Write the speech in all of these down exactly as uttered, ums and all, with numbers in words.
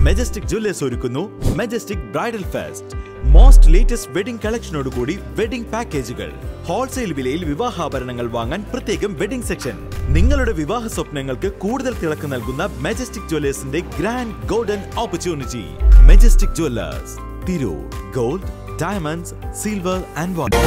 Majestic Jewellers ഒരുക്കുന്നു Majestic bridal fest. Most latest wedding കളക്ഷനോടുകൂടി wedding പാക്കേജുകൾ. ഹോൾസെയിൽ വിലയിൽ വിവാഹാഭരണങ്ങൾ വാങ്ങാൻ പ്രത്യേകം വെഡിംഗ് സെക്ഷൻ. നിങ്ങളുടെ വിവാഹ സ്വപ്നങ്ങൾക്ക് കൂടുതൽ തിളക്കം നൽകുന്ന മെജസ്റ്റിക് ജ്വല്ലേഴ്സിന്റെ grand golden opportunity. Majestic Jewellers, Tirur. Gold, diamonds, silver and water.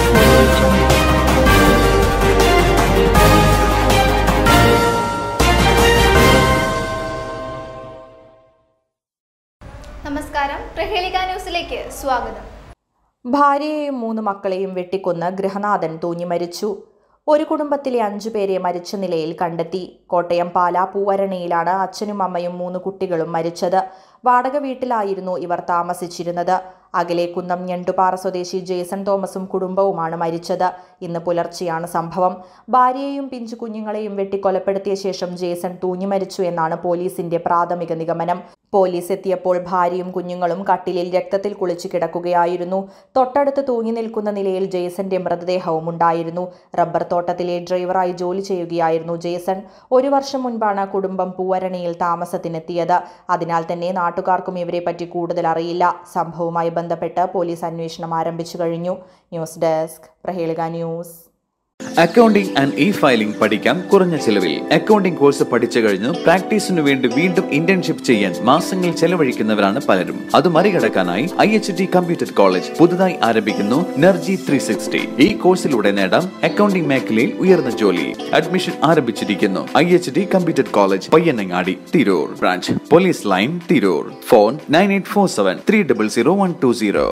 നമസ്കാരം, പ്രഹേളിക ന്യൂസിലേക്ക് സ്വാഗതം. ഭാര്യയെയും മൂന്ന് മക്കളെയും വെട്ടിക്കൊന്ന് ഗൃഹനാഥൻ തൂങ്ങി മരിച്ചു. ഒരു കുടുംബത്തിലെ അഞ്ചുപേരെ മരിച്ച നിലയിൽ കണ്ടെത്തി. കോട്ടയം പാലാ പൂവരണയിലാണ് അച്ഛനും അമ്മയും മൂന്ന് കുട്ടികളും മരിച്ചത്. വാടക വീട്ടിലായിരുന്നു ഇവർ താമസിച്ചിരുന്നത്. അകലെ കുന്നം ഞണ്ടുപാറ സ്വദേശി ജേസൺ തോമസും കുടുംബവുമാണ് മരിച്ചത്. ഇന്ന് പുലർച്ചെയാണ് സംഭവം. ഭാര്യയെയും പിഞ്ചു കുഞ്ഞുങ്ങളെയും വെട്ടിക്കൊലപ്പെടുത്തിയ ശേഷം ജേസൺ തൂങ്ങി മരിച്ചു എന്നാണ് പോലീസിന്റെ പ്രാഥമിക നിഗമനം. പോലീസ് എത്തിയപ്പോൾ ഭാര്യയും കുഞ്ഞുങ്ങളും കട്ടിലിൽ രക്തത്തിൽ കുളിച്ചു കിടക്കുകയായിരുന്നു. തൊട്ടടുത്ത് തൂങ്ങി നിൽക്കുന്ന നിലയിൽ ജേസന്റെ മൃതദേഹവും ഉണ്ടായിരുന്നു. റബ്ബർ തോട്ടത്തിലെ ഡ്രൈവറായി ജോലി ചെയ്യുകയായിരുന്നു ജേസൺ. ഒരു വർഷം മുൻപാണ് കുടുംബം പൂവരണയിൽ താമസത്തിനെത്തിയത്. അതിനാൽ തന്നെ നാട്ടുകാർക്കും ഇവരെ പറ്റി കൂടുതൽ അറിയില്ല. സംഭവവുമായി ബന്ധപ്പെട്ട് പോലീസ് അന്വേഷണം ആരംഭിച്ചു കഴിഞ്ഞു. News desk, Prahelika news. Accounting and e filing പഠിക്കാം കുറഞ്ഞ ചെലവിൽ. അക്കൗണ്ടിംഗ് കോഴ്സ് പഠിച്ചു കഴിഞ്ഞു പ്രാക്ടീസിനു വേണ്ടി വീണ്ടും ഇന്റേൺഷിപ്പ് ചെയ്യാൻ മാസങ്ങൾ ചെലവഴിക്കുന്നവരാണ് പലരും. അത് മറികടക്കാനായി I H T computer college പുതുതായി ആരംഭിക്കുന്നു നെർജി ത്രീ സിക്സ്റ്റി. ഈ കോഴ്സിലൂടെ നേടാം അക്കൗണ്ടിംഗ് മേഖലയിൽ ഉയർന്ന ജോലി. അഡ്മിഷൻ ആരംഭിച്ചിരിക്കുന്നു. I H T computer college, Payyanangadi, Tirur. Branch police line, Tirur. Phone nine eight four seven three double zero one two zero.